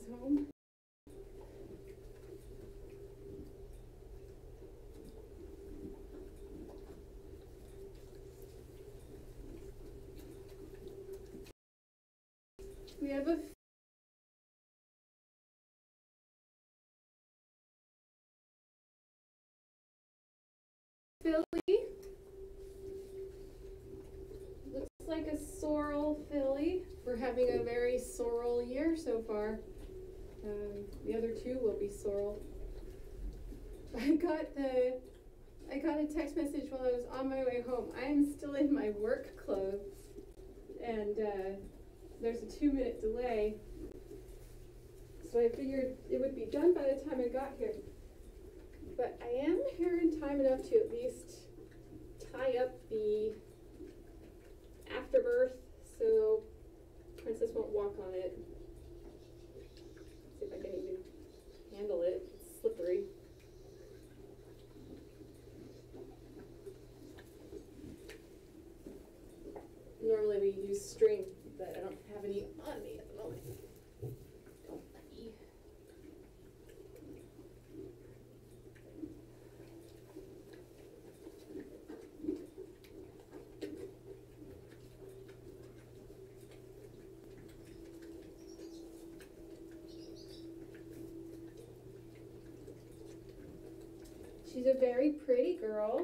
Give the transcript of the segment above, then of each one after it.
home. We have a filly. Looks like a sorrel filly. We're having a very sorrel year so far. The other two will be sorrel. I got a text message while I was on my way home. I am still in my work clothes, and there's a 2-minute delay. So I figured it would be done by the time I got here. But I am here in time enough to at least tie up the afterbirth so Princess won't walk on it. See if I can even handle it. It's slippery. Normally we use string, but I don't have any on me at the moment. Don't let me. She's a very pretty girl.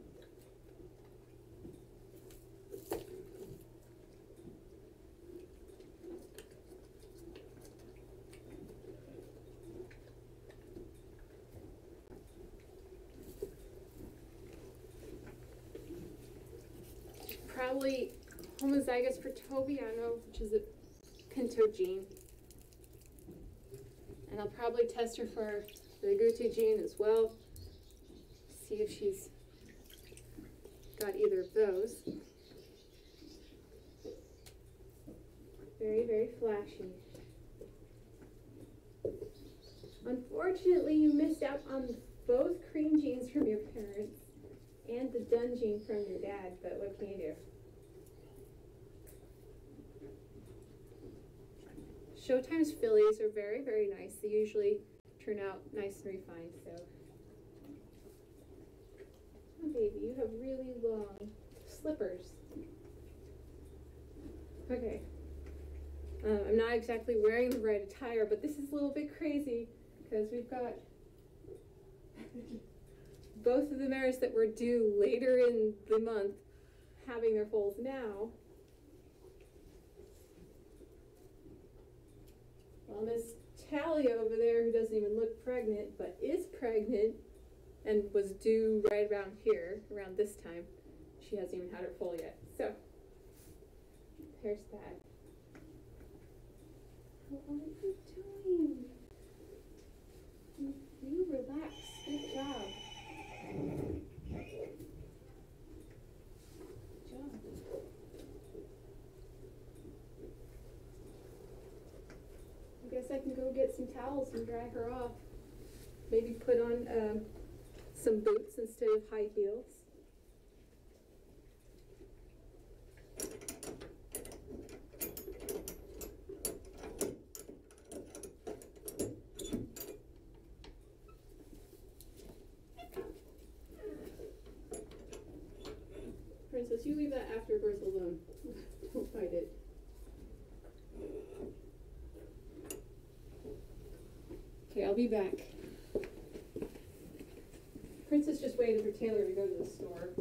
Probably homozygous for Tobiano, which is a Pinto gene. And I'll probably test her for the Agouti gene as well. See if she's got either of those. Very, very flashy. Unfortunately, you missed out on both cream genes from your parents and the dun gene from your dad, but what can you do? Showtime's fillies are very, very nice. They usually turn out nice and refined, so. Oh, baby, you have really long slippers. Okay. I'm not exactly wearing the right attire, but this is a little bit crazy because we've got both of the mares that were due later in the month having their foals now. Well, Miss Talia over there, who doesn't even look pregnant, but is pregnant and was due right around here, around this time, she hasn't even had her foal yet. So, there's that. How are you doing? You relax. Good job. Good job. I guess I can go get some towels and dry her off. Maybe put on some boots instead of high heels. Princess, you leave that afterbirth alone. Don't fight it. Okay, I'll be back. Princess just waited for Taylor to go to the store.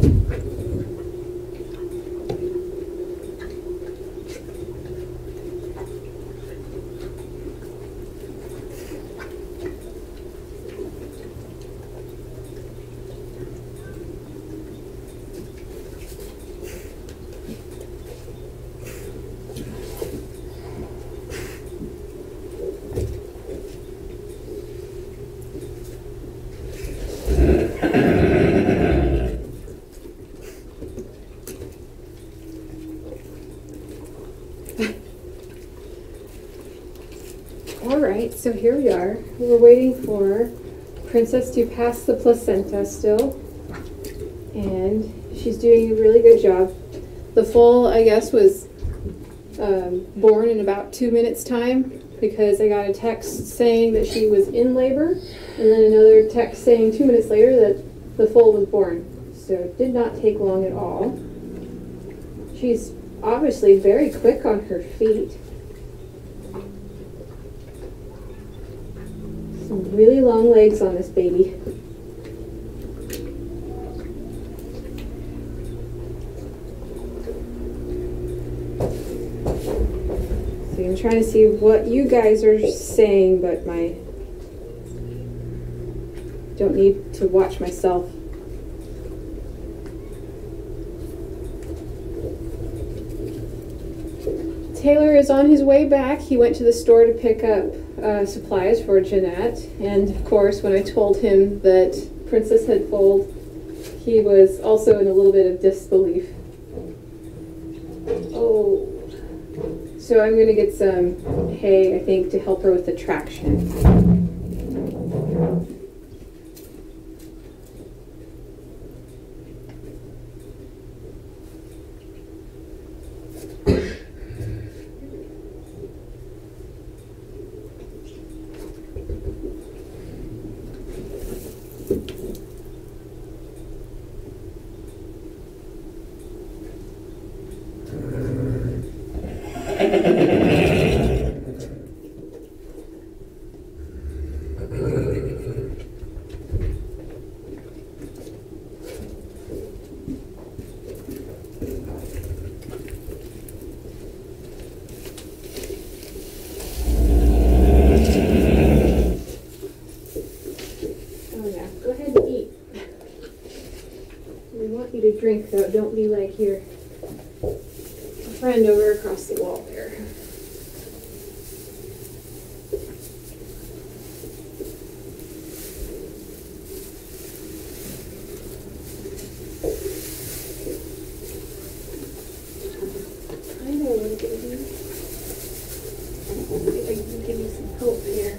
Alright, so here we are. We're waiting for Princess to pass the placenta still. And she's doing a really good job. The foal, I guess, was born in about 2 minutes time because I got a text saying that she was in labor, and then another text saying 2 minutes later that the foal was born. So it did not take long at all. She's obviously very quick on her feet. Some really long legs on this baby. So I'm trying to see what you guys are saying, but don't need to watch myself. Taylor is on his way back. He went to the store to pick up supplies for Jeanette, and of course when I told him that Princess had foaled, he was also in a little bit of disbelief. Oh, so I'm going to get some hay, I think, to help her with the traction. Drink though, don't be like your friend over across the wall there. I know what I'm gonna do. See if I can give you some hope here.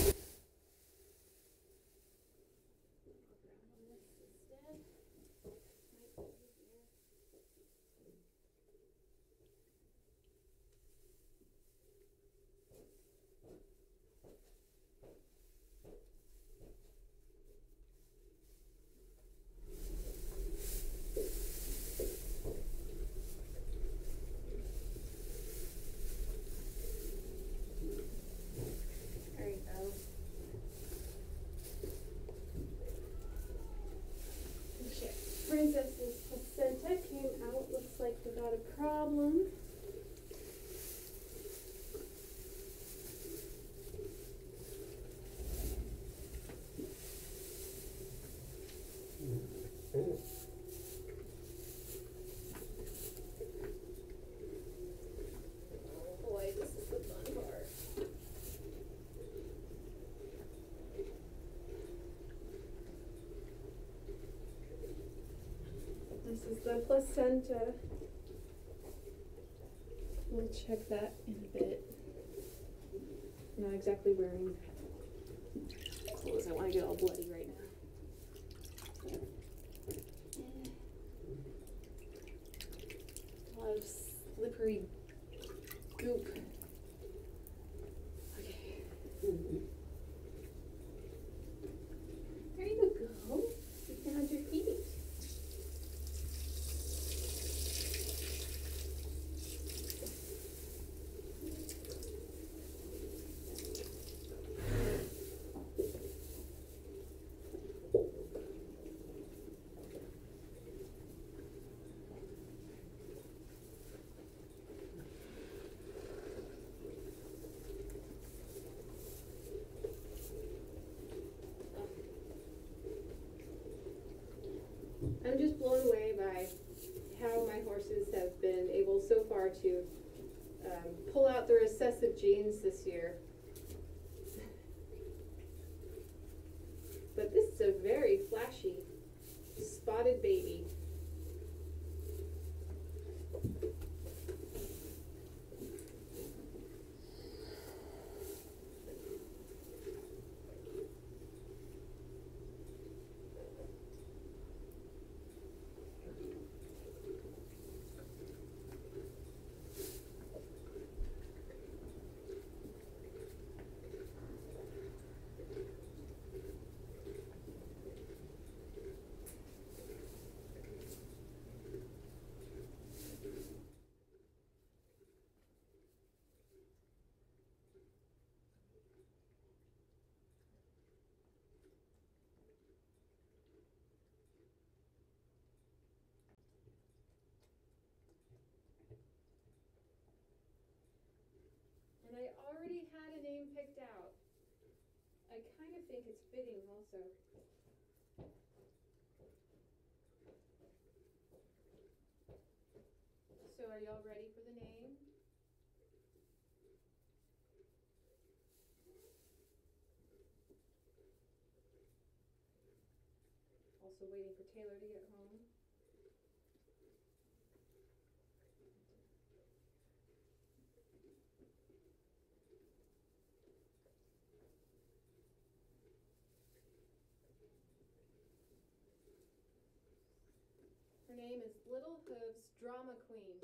Princess's placenta came out. Looks like we got a problem. Oh boy, this is the fun part. This is the placenta. We'll check that in a bit. I'm not exactly wearing clothes. I want to get all bloody right now. A lot of slippery goop. Okay. There you go. You found your feet. to pull out the recessive genes this year. But this is a very flashy spotted baby. And I already had a name picked out. I kind of think it's fitting also. So are y'all ready for the name? Also waiting for Taylor to get home. Her name is Little Hooves Drama Queen.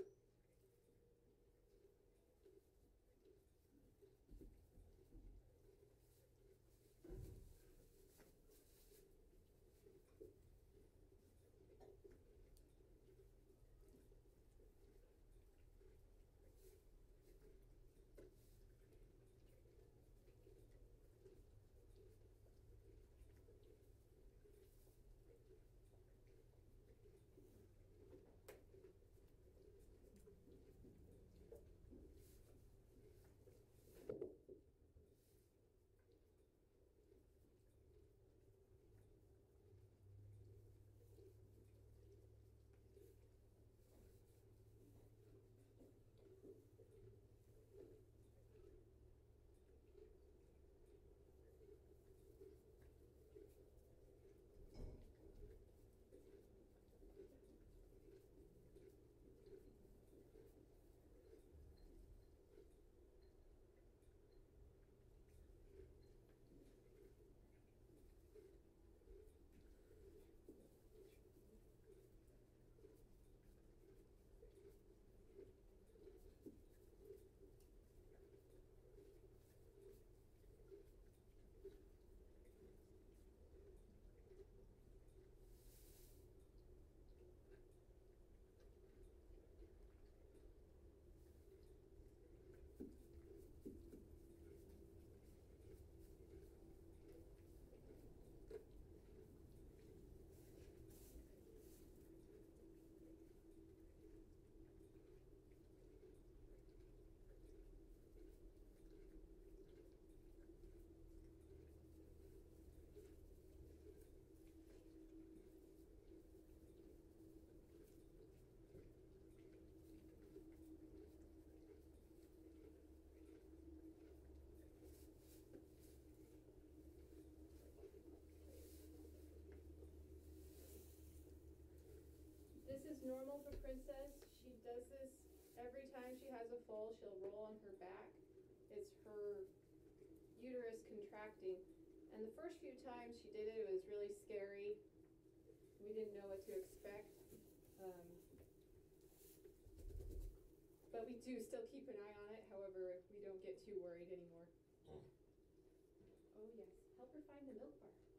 This is normal for Princess. She does this every time she has a foal. She'll roll on her back. It's her uterus contracting. And the first few times she did it, it was really scary. We didn't know what to expect. But we do still keep an eye on it. However, we don't get too worried anymore. Oh yes, help her find the milk bar.